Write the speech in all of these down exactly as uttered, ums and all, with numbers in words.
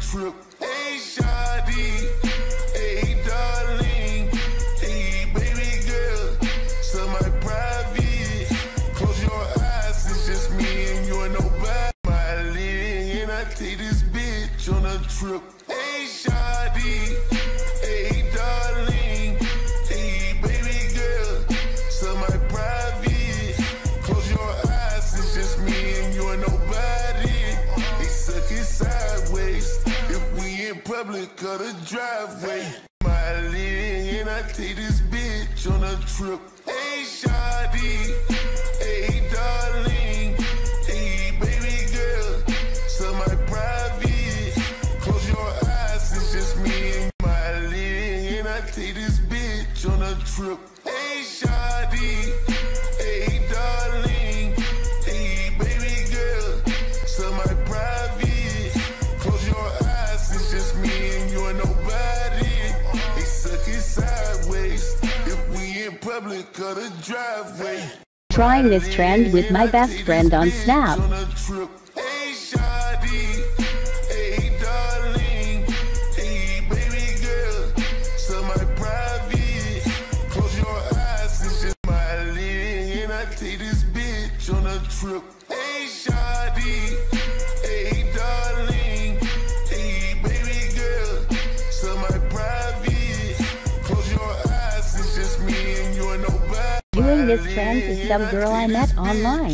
trip. Hey, shawty. Hey, darling. Hey, baby girl. So my private. Close your eyes, it's just me and you and nobody. My leg, and I take this bitch on a trip. Hey, shawty. Hey, darling. Hey, baby girl. So my private. Close your eyes, it's just me and you and nobody. They suck it sideways. If we in public, cut a driveway. My leg, and I take this bitch on a trip. Hey, shawty. Hey, darling. Hey, baby girl. So my private. Close your eyes, it's just me and my leg, and I take this bitch on a trip. Hey, shawty. Hey, darling. Hey, baby girl. So my private. Close your eyes, it's just me and you and nobody. They suck it sideways. If we in public, cut a driveway. Trying this trend with my best friend on Snap. Hey, shawty. Hey, darling. Hey, baby girl. So my private. Close your eyes, it's just my leg, and I take this bitch on a trip. Hey, shawty. Hey, darling. Hey, baby girl. So my private. Close your eyes, it's just me and you and nobody. Doing this trend is some girl I met online.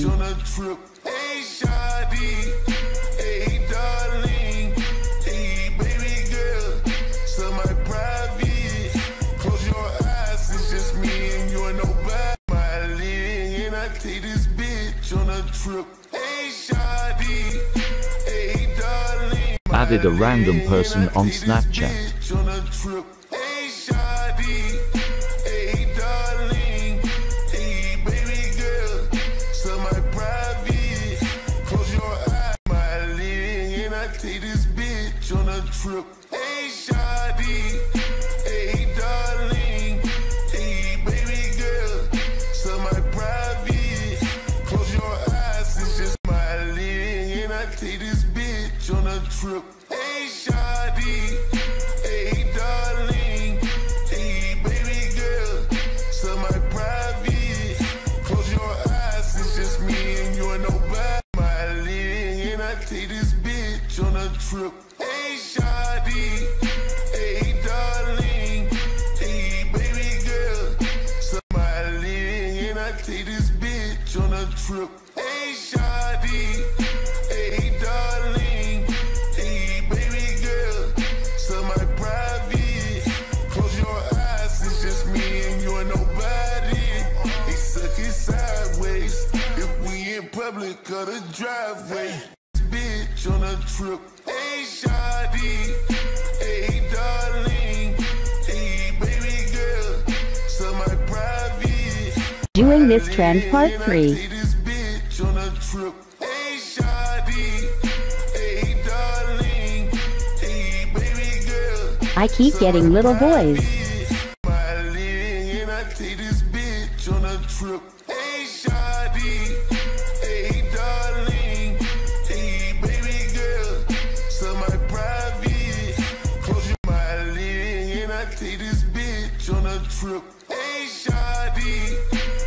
Hey, shawty. Hey, darling. Hey, baby girl. So my private. Close your eyes, it's just me and you and nobody. My leg, and I take this bitch on a trip. Hey, shawty. Hey, darling. Added a random person on Snapchat. Hey, shawty. Hey, darling. Hey, baby girl. So my private. Close your eyes. My leg, and I take this bitch on a trip. Hey, shawty. Hey, darling. Hey, baby girl. So my private. Close your eyes, it's just my leg, and I take this bitch on a trip. Hey, shawty. Hey, darling. Hey, baby girl. So my private. Close your eyes, it's just me and you and nobody. My leg, and I take this bitch on a trip. Hey, shawty. Hey, darling. Hey, baby girl. So my leg, and I take this bitch on a trip. Hey, shawty. Hey, darling. Hey, baby girl. So my private. Close your eyes, it's just me and you and nobody. They suck it sideways. If we in public, cut a driveway. Bitch on a trip. Hey, shawty. Hey, darling. Hey, baby girl. So my private. Doing this trend part three. Take this bitch on a trip. Hey, shawty. Hey, darling. Hey, baby girl. I keep getting little boys. My leg, and I take this bitch on a trip. Hey, shawty. Hey, darling. Hey, baby girl. So my private. Close your my leg, and I take this bitch on a trip. Hey, shawty.